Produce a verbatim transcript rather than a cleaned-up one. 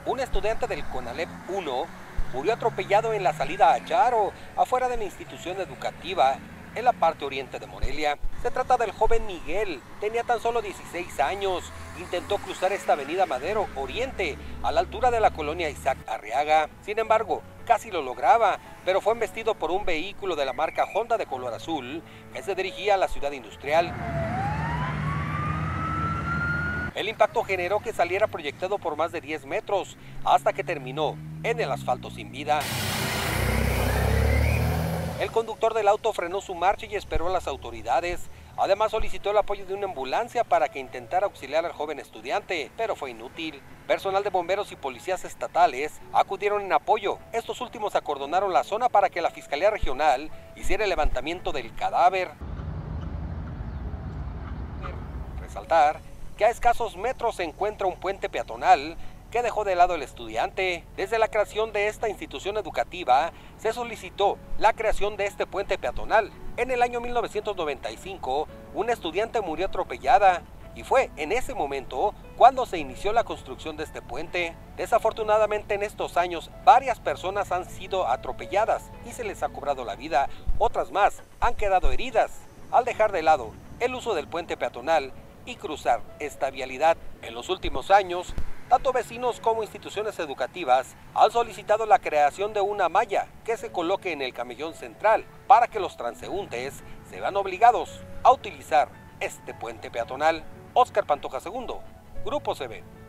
Un estudiante del CONALEP uno murió atropellado en la salida a Charo, afuera de la institución educativa, en la parte oriente de Morelia. Se trata del joven Miguel, tenía tan solo dieciséis años, intentó cruzar esta avenida Madero Oriente, a la altura de la colonia Isaac Arriaga. Sin embargo, casi lo lograba, pero fue embestido por un vehículo de la marca Honda de color azul, que se dirigía a la ciudad industrial. El impacto generó que saliera proyectado por más de diez metros, hasta que terminó en el asfalto sin vida. El conductor del auto frenó su marcha y esperó a las autoridades. Además solicitó el apoyo de una ambulancia para que intentara auxiliar al joven estudiante, pero fue inútil. Personal de bomberos y policías estatales acudieron en apoyo. Estos últimos acordonaron la zona para que la Fiscalía Regional hiciera el levantamiento del cadáver. Resaltar que a escasos metros se encuentra un puente peatonal que dejó de lado el estudiante. Desde la creación de esta institución educativa, se solicitó la creación de este puente peatonal. En el año mil novecientos noventa y cinco, una estudiante murió atropellada y fue en ese momento cuando se inició la construcción de este puente. Desafortunadamente en estos años, varias personas han sido atropelladas y se les ha cobrado la vida. Otras más han quedado heridas al dejar de lado el uso del puente peatonal y cruzar esta vialidad. En los últimos años, tanto vecinos como instituciones educativas han solicitado la creación de una malla que se coloque en el camellón central para que los transeúntes se vean obligados a utilizar este puente peatonal. Óscar Pantoja segundo, Grupo C B.